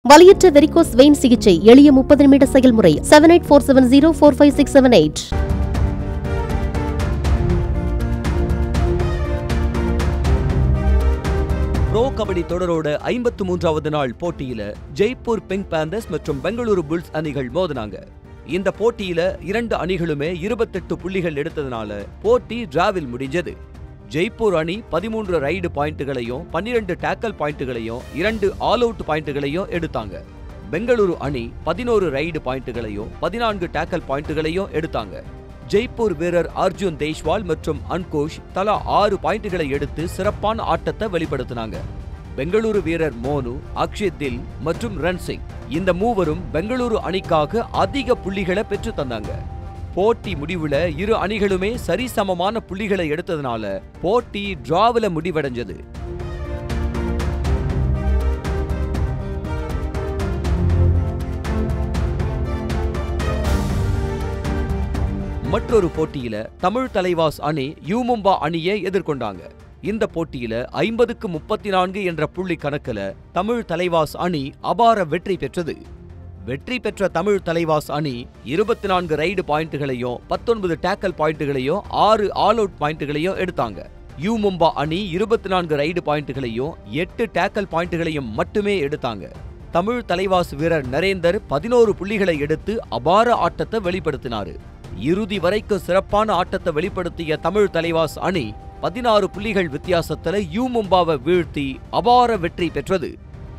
வலியற்ற varicose vein சிகிச்சை எளிய 30 நிமிட செயல்முறை 7847045678. ப்ரோ கபடி தொடரோட 53வது நாள் போட்டியில ஜெய்ப்பூர் பிங்க் பேந்தர்ஸ் மற்றும் பெங்களூரு புல்ஸ் அணிகள் மோதினாங்க. இந்த போட்டியில இரண்டு அணிகளுமே 28 புள்ளிகள் எடுத்ததனால போட்டி டிராவில் முடிஞ்சது. ஜெய்ப்பூர் அணி 13 ரைடு பாயிண்ட்டுகளையும் 12 டேக்கல் பாயிண்ட்டுகளையும் 2 ஆல் அவுட் பாயிண்ட்டுகளையும் எடுத்தாங்க. பெங்களூரு அணி 11 ரைடு பாயிண்ட்டுகளையும் 14 டேக்கல் பாயிண்ட்டுகளையும் எடுத்தாங்க. ஜெய்ப்பூர் வீரர் அர்ஜுன் தேஷ்வால் மற்றும் அன்கோஷ் தலா 6 பாயிண்ட்டுகளை எடுத்து சிறப்பான ஆட்டத்தை வெளிப்படுத்தினாங்க. பெங்களூரு வீரர் மோனு, அக்ஷித் தில் மற்றும் ரன்சிங் இந்த மூவரும் பெங்களூரு அணிக்காக அதிக புள்ளிகளை பெற்று தந்தாங்க. போட்டி முடிவுல இரு அணிகளுமே சரிசமமான புள்ளிகளை எடுத்ததனால போட்டி டிராவில் முடிவடைஞ்சது. மற்றொரு போட்டியில தமிழ் தலைவாஸ் அணி யூமும்பா அணியை எதிர்கொண்டாங்க. இந்த போட்டியில 50க்கு 34 என்ற புள்ளி கணக்குல தமிழ் தலைவாஸ் அணி அபார வெற்றி பெற்றது. வெற்றி பெற்ற தமிழ் தலைவாஸ் அணி 24 ரைடு பாயிண்ட்டுகளையும் 19 டேக்கல் பாயிண்ட்டுகளையும் 6 ஆல் அவுட் பாயிண்ட்டுகளையும் எடுத்தாங்க. யூமும்பா அணி 24 ரைடு பாயிண்ட்டுகளையும் 8 டேக்கல் பாயிண்ட்டுகளையும் மட்டுமே எடுத்தாங்க. தமிழ் தலைவாஸ் வீரர் நரேந்தர் 11 புள்ளிகளை எடுத்து அபார ஆட்டத்தை வெளிப்படுத்தினார். இறுதி வரைக்கும் சிறப்பான ஆட்டத்தை வெளிப்படுத்திய தமிழ் தலைவாஸ் அணி 16 புள்ளிகள் வித்தியாசத்துல யூமும்பாவை வீழ்த்தி அபார வெற்றி பெற்றது.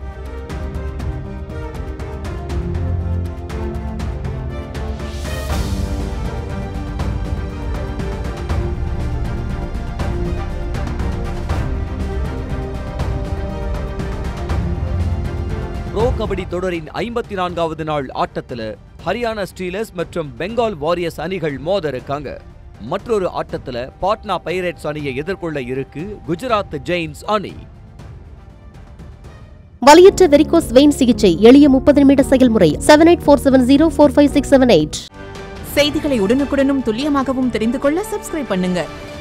ப்ரோ கபடி தொடரின் 54வது நாள் ஆட்டத்துல ஹரியானா ஸ்டீலர்ஸ் மற்றும் பெங்கால் வாரியர்ஸ் அணிகள் மோத இருக்காங்க. மற்றொரு ஆட்டத்துல பாட்னா பைரேட்ஸ் அணியை எதிர்கொள்ள இருக்கு குஜராத் ஜெயின்ஸ் அணி. வலியற்ற வெரிகோஸ் வெயின் சிகிச்சை எளிய 30 நிமிட செயல்முறை 7847045678. செய்திகளை உடனுக்குடனும் துல்லியமாகவும் தெரிந்து கொள்ள சப்ஸ்கிரைப் பண்ணுங்க.